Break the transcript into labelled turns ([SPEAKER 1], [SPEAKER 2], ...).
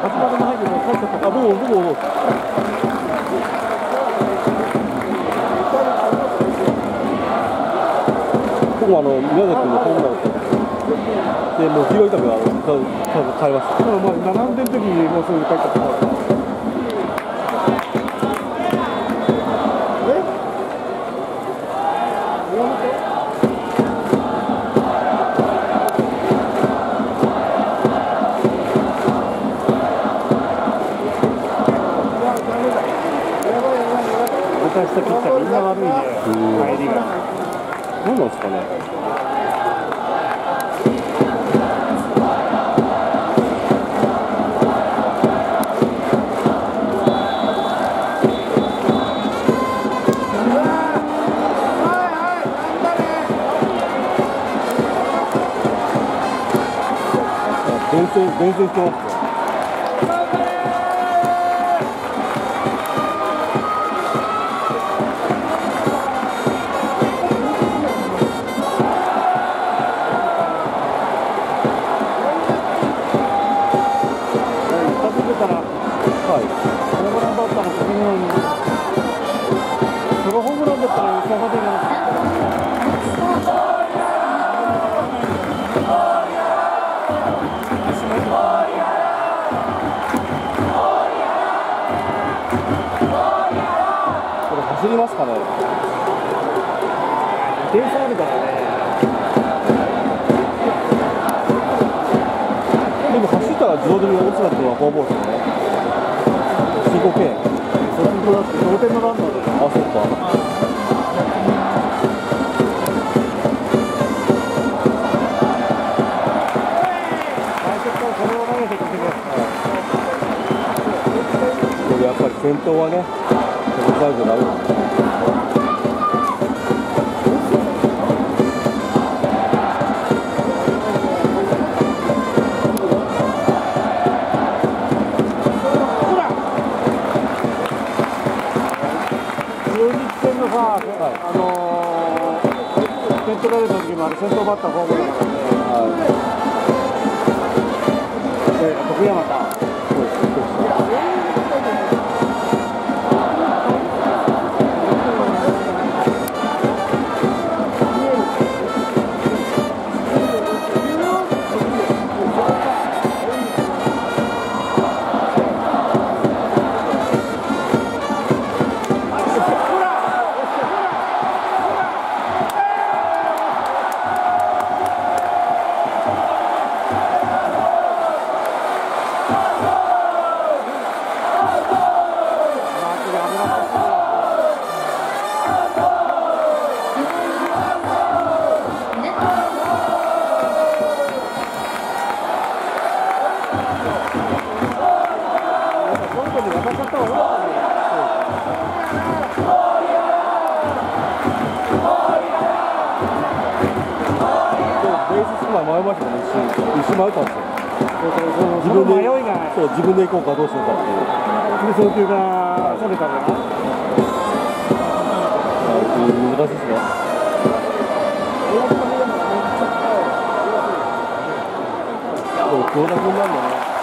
[SPEAKER 1] 始まる前にもう帰っちゃった。
[SPEAKER 2] 僕も宮崎君のホームランでもう拾いたくなる帰りました。
[SPEAKER 1] まあ並んでる時にもうすぐ帰っちゃった。昔と切ったらみんな悪いね。帰りが。
[SPEAKER 2] 何なんですかね。伝染してますね。走りますかね。
[SPEAKER 1] 点差あるからね。
[SPEAKER 2] でも走ったら自動的に落ちたっていうのはフォアボールですよね。申告敬遠。
[SPEAKER 1] そうだって同点のランナーで。
[SPEAKER 2] あ、そっか。やっぱり先頭はね、最後ダメだ。
[SPEAKER 1] 戦のさ、点取られた時もあれ先頭バッターフォアボールだからね。徳山か。
[SPEAKER 2] 迷いましたね、一瞬迷ったんですよ。自分で行こうかどうしようかっていう。
[SPEAKER 1] 送球がそれたから。
[SPEAKER 2] 難しいですね。でも黒田君なんだね。